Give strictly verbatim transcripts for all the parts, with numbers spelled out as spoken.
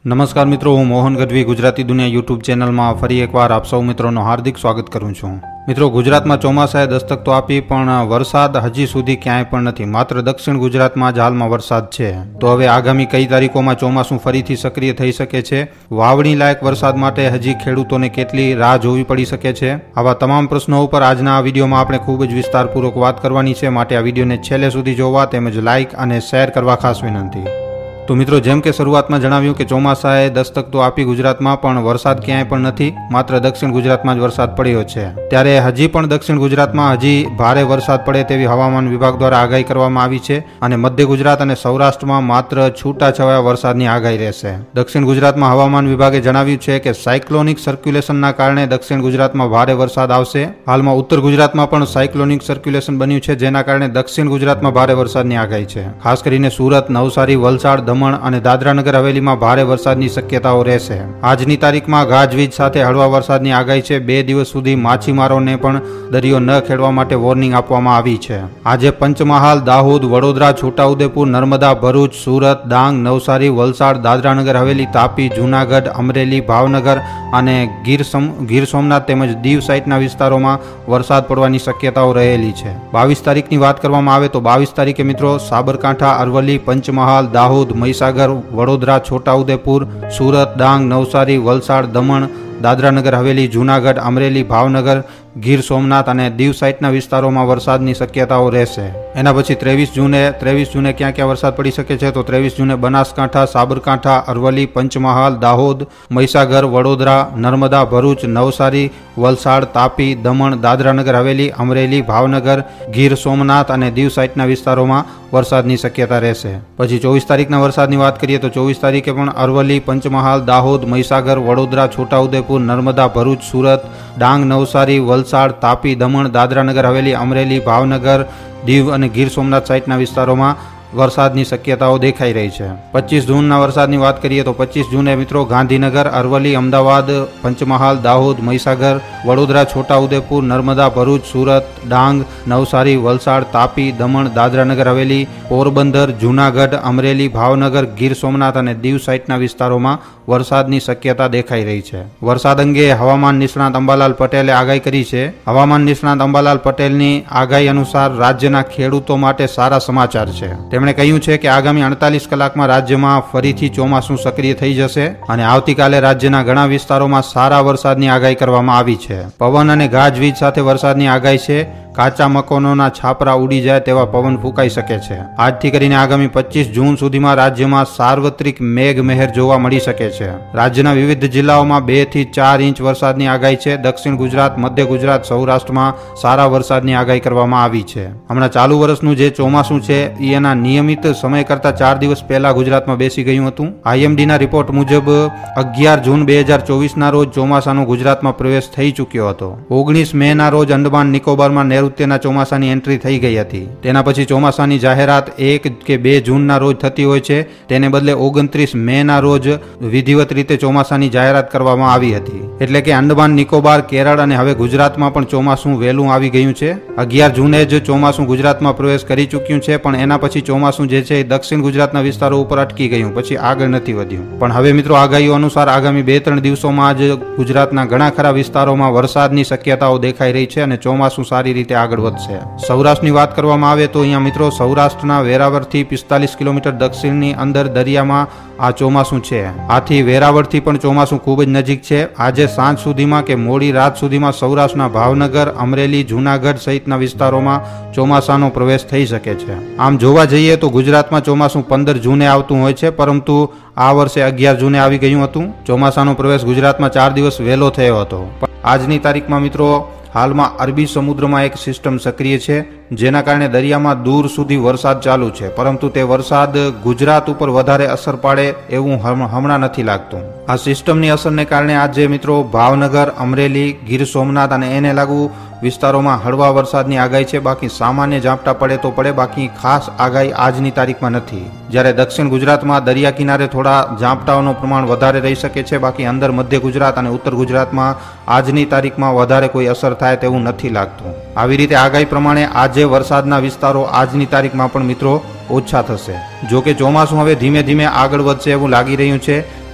નમસ્કાર મિત્રો, હું મોહન ગઢવી ગુજરાતી દુનિયા યુટ્યુબ ચેનલમાં ફરી એકવાર આપ સૌ મિત્રોનું હાર્દિક સ્વાગત કરું છું। મિત્રો, ગુજરાતમાં ચોમાસાએ દસ્તક તો આપી પણ વરસાદ હજી સુધી ક્યાંય પણ નથી। માત્ર દક્ષિણ ગુજરાતમાં જ હાલમાં વરસાદ છે। તો હવે આગામી કઈ તારીખોમાં ચોમાસું ફરીથી સક્રિય થઈ શકે છે, વાવણી લાયક વરસાદ માટે હજી ખેડૂતોને કેટલી રાહ જોવી પડી શકે છે, આવા તમામ પ્રશ્નો ઉપર આજના આ વિડીયોમાં આપણે ખૂબ જ વિસ્તારપૂર્વક વાત કરવાની છે। માટે આ વિડીયોને છેલ્લે સુધી જોવા તેમજ લાઇક અને શેર કરવા ખાસ વિનંતી। તો મિત્રો, જેમ કે શરૂઆતમાં જણાવ્યું કે ચોમાસાએ દસ્તક તો આપી ગુજરાતમાં, પણ વરસાદ ક્યાંય પણ નથી। માત્ર દક્ષિણ ગુજરાતમાં જ વરસાદ પડ્યો છે। ત્યારે હજી પણ દક્ષિણ ગુજરાતમાં હજી ભારે વરસાદ પડે તેવી હવામાન વિભાગ દ્વારા આગાહી કરવામાં આવી છે અને મધ્ય ગુજરાત અને સૌરાષ્ટ્રમાં માત્ર છૂટાછવાયા વરસાદની આગાહી રહેશે। દક્ષિણ ગુજરાતમાં હવામાન વિભાગે જણાવ્યું છે કે સાયક્લોનિક સર્ક્યુલેશનના કારણે દક્ષિણ ગુજરાતમાં ભારે વરસાદ આવશે। હાલમાં ઉત્તર ગુજરાતમાં પણ સાયક્લોનિક સર્ક્યુલેશન બન્યું છે, જેના કારણે દક્ષિણ ગુજરાતમાં ભારે વરસાદની આગાહી છે। ખાસ કરીને સુરત, નવસારી, વલસાડ, અને દાદરાનગર હવેલીમાં ભારે વરસાદની શક્યતાઓ રહેશે। આજની તારીખમાં ગાજવીજ સાથે હળવા વરસાદની આગાહી છે। બે દિવસ સુધી માછીમારોને પણ દરિયો ન ખેડવા માટે વોર્નિંગ આપવામાં આવી છે। આજે પંચમહાલ, દાહોદ, વડોદરા, છોટાઉદેપુર, નર્મદા, ભરૂચ, સુરત, ડાંગ, નવસારી, વલસાડ, દાદરાનગર હવેલી, તાપી, જૂનાગઢ, અમરેલી, ભાવનગર અને ગીર ગીર સોમનાથ તેમજ દીવ સહિતના વિસ્તારોમાં વરસાદ પડવાની શક્યતાઓ રહેલી છે। બાવીસ તારીખની વાત કરવામાં આવે તો બાવીસ તારીખે મિત્રો સાબરકાંઠા, અરવલ્લી, પંચમહાલ, દાહોદ, મહીસાગર, વડોદરા, છોટાઉદેપુર, સુરત, ડાંગ, નવસારી, વલસાડ, દમણ, દાદરાનગર હવેલી, જૂનાગઢ, અમરેલી, ભાવનગર, ગીર સોમનાથ અને દીવ સહિતના વિસ્તારોમાં વરસાદની શક્યતાઓ રહેશે। એના પછી ત્રેવીસ જૂને ત્રેવીસ જૂને ક્યાં ક્યાં વરસાદ પડી શકે છે, તો ત્રેવીસ જૂને બનાસકાંઠા, સાબરકાંઠા, અરવલ્લી, પંચમહાલ, દાહોદ, મહીસાગર, વડોદરા, નર્મદા, ભરૂચ, નવસારી, વલસાડ, તાપી, દમણ, દાદરાનગર હવેલી, અમરેલી, ભાવનગર, ગીર સોમનાથ અને દીવ સહિતના વિસ્તારોમાં વરસાદની શક્યતા રહેશે। પછી ચોવીસ તારીખના વરસાદની વાત કરીએ તો ચોવીસ તારીખે પણ અરવલ્લી, પંચમહાલ, દાહોદ, મહીસાગર, વડોદરા, છોટાઉદેપુર, નર્મદા, ભરૂચ, સુરત, ડાંગ, નવસારી, વલસાડ, તાપી, દમણ, દાદરાનગર હવેલી, અમરેલી, ભાવનગર, દીવ અને ગીર સોમનાથ સહિતના વિસ્તારોમાં વરસાદની શક્યતાઓ દેખાઈ રહી છે। પચીસ જૂનના વરસાદની વાત કરીએ તો પચીસ જૂને મિત્રો ગાંધીનગર, અરવલ્લી, અમદાવાદ, પંચમહાલ, દાહોદ, મહીસાગર, વડોદરા, છોટાઉદેપુર, નર્મદા, ભરૂચ, સુરત, ડાંગ, નવસારી, વલસાડ, તાપી, દમણ, દાદરાનગર હવેલી, પોરબંદર, જૂનાગઢ, અમરેલી, ભાવનગર, ગીર સોમનાથ અને દીવ સહિતના વિસ્તારોમાં વરસાદની શક્યતા દેખાઈ રહી છે। વરસાદ અંગે હવામાન નિષ્ણાત અંબાલાલ પટેલે આગાહી કરી છે। હવામાન નિષ્ણાત અંબાલાલ પટેલની આગાહી અનુસાર રાજ્યના ખેડૂતો માટે સારા સમાચાર છે। તેમણે કહ્યું છે કે આગામી અડતાલીસ કલાકમાં રાજ્યમાં ફરીથી ચોમાસું સક્રિય થઈ જશે અને આવતીકાલે રાજ્યના ઘણા વિસ્તારોમાં સારા વરસાદની આગાહી કરવામાં આવી છે। પવન અને ગાજવીજ સાથે વરસાદની આગાહી છે। કાચા મકાનોના છાપરા ઉડી જાય તેવા પવન ફૂંકાઈ શકે છે। આજથી કરીને આગામી પચીસ જૂન સુધીમાં રાજ્યમાં સાર્વત્રિક મેઘ મહેર જોવા મળી શકે છે। રાજ્યના વિવિધ જિલ્લાઓમાં બે થી ચાર ઇંચ વરસાદની આગાહી છે। દક્ષિણ ગુજરાત, મધ્ય ગુજરાત, સૌરાષ્ટ્રમાં સારા વરસાદની આગાહી કરવામાં આવી છે। હમણાં ચાલુ વર્ષનું જે ચોમાસું છે એના નિયમિત સમય કરતા ચાર દિવસ પહેલા ગુજરાતમાં બેસી ગયું હતું। આઈએમડીના રિપોર્ટ મુજબ અગિયાર જૂન બે હજાર ચોવીસના રોજ ચોમાસાનો ગુજરાતમાં પ્રવેશ થઈ ચૂક્યો હતો। ઓગણીસ મે ના રોજ અંડમાન નિકોબારમાં નૈઋત્યના ચોમાસાની એન્ટ્રી થઈ ગઈ હતી। તેના પછી ચોમાસાની જાહેરાત એક કે બે જૂનના રોજ થતી હોય છે, તેને બદલે ઓગણત્રીસ મે ના રોજ વિધિવત રીતે ચોમાસાની જાહેરાત કરવામાં આવી હતી। એટલે કે અંડમાન નિકોબાર, કેરળ અને હવે ગુજરાતમાં પણ ચોમાસું વહેલું આવી ગયું છે। અગિયાર જૂને જ ચોમાસું ગુજરાતમાં પ્રવેશ કરી ચૂક્યું છે, પણ એના પછી ચોમાસું જે છે એ દક્ષિણ ગુજરાતના વિસ્તારો ઉપર અટકી ગયું, પછી આગળ નથી વધ્યું। પણ હવે મિત્રો આગાહીઓ અનુસાર આગામી બે ત્રણ દિવસોમાં જ ગુજરાતના ઘણા ખરા વિસ્તારોમાં વરસાદની શક્યતાઓ દેખાઈ રહી છે અને ચોમાસું સારી રીતે આગળ વધશે। સૌરાષ્ટ્રની વાત કરવામાં આવે તો અહીંયા મિત્રો સૌરાષ્ટ્રના વેરાવળથી પિસ્તાલીસ કિલોમીટર દક્ષિણની અંદર દરિયામાં આ ચોમાસું છે। આથી વેરાવળથી પણ ચોમાસું ખૂબ જ નજીક છે। આજે સાંજ સુધીમાં કે મોડી રાત સુધીમાં સૌરાષ્ટ્રના ભાવનગર, અમરેલી, જૂનાગઢ સહિતના વિસ્તારોમાં ચોમાસાનો પ્રવેશ થઈ શકે છે। આમ જોવા જઈએ તો ગુજરાતમાં ચોમાસું પંદર જૂને આવતું હોય છે, પરંતુ આ વર્ષે અગિયાર જૂને આવી ગયું હતું। ચોમાસાનો પ્રવેશ ગુજરાતમાં ચાર દિવસ વહેલો થયો હતો। આજની તારીખમાં મિત્રો હાલમાં અરબી સમુદ્રમાં એક સિસ્ટમ સક્રિય છે, જેના કારણે દરિયામાં દૂર સુધી વરસાદ ચાલુ છે, પરંતુ તે વરસાદ ગુજરાત ઉપર વધારે અસર પાડે એવું હમણાં નથી લાગતું। આ સિસ્ટમની અસરને કારણે આજે મિત્રો ભાવનગર, અમરેલી, ગીર સોમનાથ અને એને લાગુ વિસ્તારોમાં હળવા વરસાદની આગાહી છે। બાકી સામાન્ય ઝાપટા પડે તો પડે, બાકી ખાસ આગાહી આજની તારીખમાં નથી। જ્યારે દક્ષિણ ગુજરાતમાં દરિયા કિનારે થોડા ઝાપટાઓનું પ્રમાણ વધારે રહી શકે છે, બાકી અંદર મધ્ય ગુજરાત અને ઉત્તર ગુજરાતમાં આજની તારીખમાં વધારે કોઈ અસર થાય તેવું નથી લાગતું। આવી રીતે આગાહી પ્રમાણે આજે વરસાદના વિસ્તારો આજની તારીખમાં પણ મિત્રો ઓછા થશે। જો કે ચોમાસું હવે ધીમે ધીમે આગળ વધશે એવું લાગી રહ્યું છે।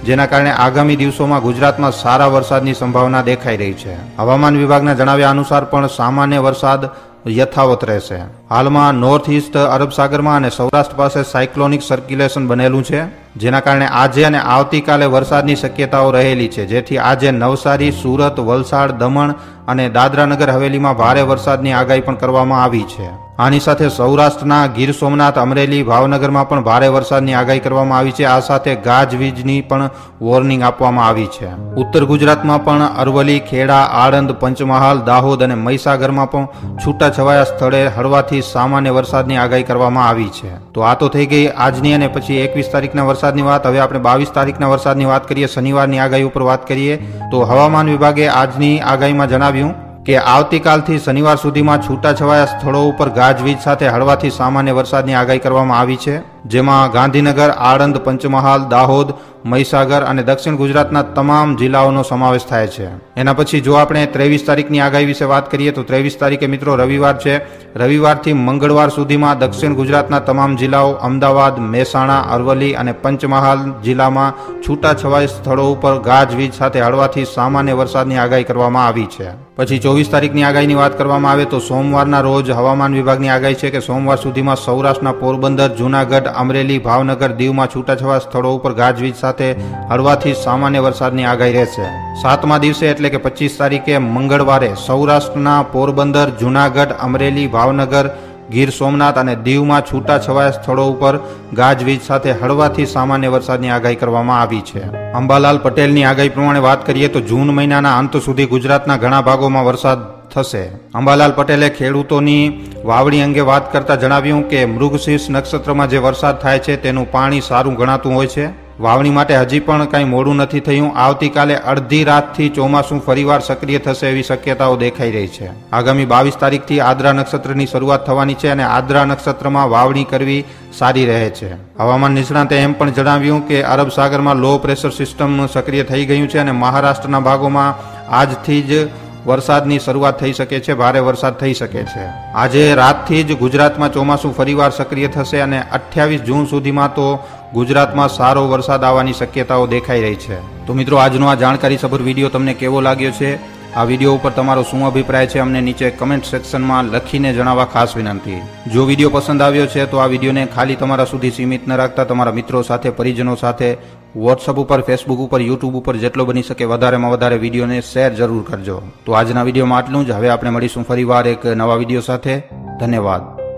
જેના કારણે આગામી દિવસોમાં ગુજરાતમાં સારા વરસાદની સંભાવના દેખાઈ રહી છે. હવામાન વિભાગના જણાવ્યા અનુસાર પણ સામાન્ય વરસાદ યથાવત રહેશે. હાલમાં નોર્થ ઈસ્ટ અરબ સાગરમાં અને સૌરાષ્ટ્ર પાસે સાયક્લોનિક સર્ક્યુલેશન બનેલું છે, જેના કારણે આજે અને આવતીકાલે વરસાદની શક્યતાઓ રહેલી છે, જેથી આજે નવસારી, સુરત, વલસાડ, દમણ અને દાદરાનગર હવેલીમાં ભારે વરસાદની આગાહી પણ કરવામાં આવી છે. આની સાથે સૌરાષ્ટ્રના ગીર સોમનાથ, અમરેલી, ભાવનગરમાં પણ ભારે વરસાદની આગાહી કરવામાં આવી છે. આ સાથે ગાજવીજની પણ વોર્નિંગ આપવામાં આવી છે. ઉત્તર ગુજરાતમાં પણ અરવલ્લી, ખેડા, આણંદ, પંચમહાલ, દાહોદ અને મહીસાગરમાં પણ છૂટાછવાયા સ્થળે હળવાથી સામાન્ય વરસાદની આગાહી કરવામાં આવી છે. તો આ તો થઈ ગઈ આજની અને પછી એકવીસ તારીખના વરસાદની વાત. હવે આપણે બાવીસ તારીખના વરસાદની વાત કરીએ, શનિવારની આગાહી ઉપર વાત કરીએ. તો હવામાન વિભાગે આજની આગાહીમાં જણાવ્યું કે આવતીકાલથી શનિવાર સુધીમાં છૂટાછવાયા સ્થળો ઉપર ગાજવીજ સાથે હળવાથી સામાન્ય વરસાદની આગાહી કરવામાં આવી છે, જેમાં ગાંધીનગર, આણંદ, પંચમહાલ, દાહોદ, મહીસાગર અને દક્ષિણ ગુજરાતના તમામ જિલ્લાઓનો સમાવેશ થાય છે. એના પછી જો આપણે ત્રેવીસ તારીખની આગાહી વિશે વાત કરીએ તો ત્રેવીસ તારીખે મિત્રો રવિવાર છે. રવિવારથી મંગળવાર સુધીમાં દક્ષિણ ગુજરાતના તમામ જિલ્લાઓ, અમદાવાદ, મહેસાણા, અરવલ્લી અને પંચમહાલ જિલ્લામાં છૂટાછવાયા સ્થળો ઉપર ગાજવીજ સાથે હળવાથી સામાન્ય વરસાદની આગાહી કરવામાં આવી છે. પછી ચોવીસ તારીખની આગાહીની વાત કરવામાં આવે તો સોમવારના રોજ હવામાન વિભાગની આગાહી છે કે સોમવાર સુધીમાં સૌરાષ્ટ્રના પોરબંદર, જૂનાગઢ, અમરેલી, ભાવનગર, દીવમાં છૂટાછવાયા સ્થળો ઉપર ગાજવીજ સાથે હળવાથી સામાન્ય વરસાદની આગાહી રહેશે. સાતમા દિવસે એટલે કે પચીસ તારીખે મંગળવારે સૌરાષ્ટ્રના પોરબંદર, જૂનાગઢ, અમરેલી, ભાવનગર, ગીર સોમનાથ અને દીવમાં છૂટાછવાયા સ્થળો ઉપર ગાજવીજ સાથે હળવાથી સામાન્ય વરસાદની આગાહી કરવામાં આવી છે. અંબાલાલ પટેલની આગાહી પ્રમાણે વાત કરીએ તો જૂન મહિનાના અંત સુધી ગુજરાતના ઘણા ભાગોમાં વરસાદ થશે. અંબાલાલ પટેલે ખેડૂતોની વાવણી અંગે વાત કરતા જણાવ્યું કે મૃગશીર્ષ નક્ષત્રમાં જે વરસાદ થાય છે તેનું પાણી સારું ગણાતું હોય છે. વાવણી માટે હજી પણ કંઈ મોડું નથી થયું. આવતીકાલે અડધી રાતથી ચોમાસું ફરીવાર સક્રિય થશે એવી શક્યતાઓ દેખાઈ રહી છે. આગામી બાવીસ તારીખથી આદ્રા નક્ષત્રની શરૂઆત થવાની છે અને આદ્રા નક્ષત્રમાં વાવણી કરવી સારી રહે છે. હવામાન નિષ્ણાતે એમ પણ જણાવ્યું કે અરબ સાગરમાં લો પ્રેશર સિસ્ટમ સક્રિય થઈ ગયું છે અને મહારાષ્ટ્રના ભાગોમાં આજથી જ વરસાદની શરૂઆત થઈ શકે છે, ભારે વરસાદ થઈ શકે છે. આજે રાતથી જ ગુજરાતમાં ચોમાસું ફરીવાર સક્રિય થશે અને અઠ્યાવીસ જૂન સુધીમાં તો ગુજરાતમાં સારો વરસાદ આવવાની શક્યતાઓ દેખાઈ રહી છે. તો મિત્રો, આજનો આ જાણકારીસભર વિડીયો તમને કેવો લાગ્યો છે? આ વિડીયો ઉપર તમારો શું અભિપ્રાય છે અમને નીચે કમેન્ટ સેક્શનમાં લખીને જણાવવા ખાસ વિનંતી. જો વિડીયો પસંદ આવ્યો છે તો આ વિડીયોને ખાલી તમારા સુધી સીમિત ન રાખતા તમારા મિત્રો સાથે, પરિજનો સાથે, વોટ્સઅપ ઉપર, ફેસબુક ઉપર, યુટ્યુબ ઉપર જેટલો બની શકે વધારેમાં વધારે વિડીયોને શેર જરૂર કરજો. તો આજના વિડીયોમાં આટલું જ. હવે આપણે મળીશું ફરીવાર એક નવા વિડીયો સાથે. ધન્યવાદ.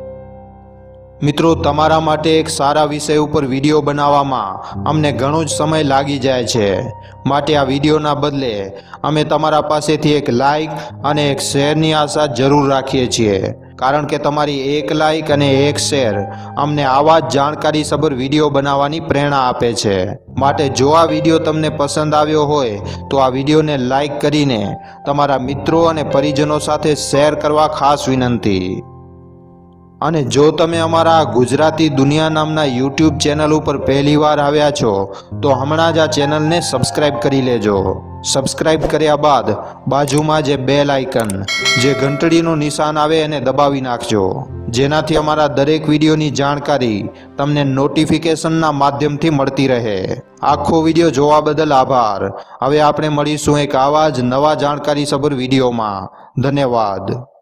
મિત્રો, તમારા માટે એક સારા વિષય ઉપર વિડીયો બનાવવામાં અમને ઘણો જ સમય લાગી જાય છે, માટે આ વિડીયોના બદલે અમે તમારા પાસેથી એક લાઈક અને એક શેરની આશા જરૂર રાખીએ છીએ, કારણ કે તમારી એક લાઈક અને એક શેર અમને આવા જ જાણકારીસભર વિડીયો બનાવવાની પ્રેરણા આપે છે. માટે જો આ વિડીયો તમને પસંદ આવ્યો હોય તો આ વિડીયોને લાઈક કરીને તમારા મિત્રો અને પરિજનો સાથે શેર કરવા ખાસ વિનંતી. અને જો તમે અમારા ગુજરાતી દુનિયા નામના યુટ્યુબ ચેનલ ઉપર પહેલી વાર આવ્યા છો તો હમણાં જ આ ચેનલને સબસ્ક્રાઈબ કરી લેજો. સબસ્ક્રાઈબ કર્યા બાદ બાજુમાં જે બેલ આઇકન, જે ઘંટડીનું નિશાન આવે એને દબાવી નાખજો, જેનાથી અમારા દરેક વિડીયોની જાણકારી તમને નોટિફિકેશનના માધ્યમથી મળતી રહે. આખો વિડીયો જોવા બદલ આભાર. હવે આપણે મળીશું એક આવા જ નવા જાણકારીસભર વિડીયોમાં. ધન્યવાદ.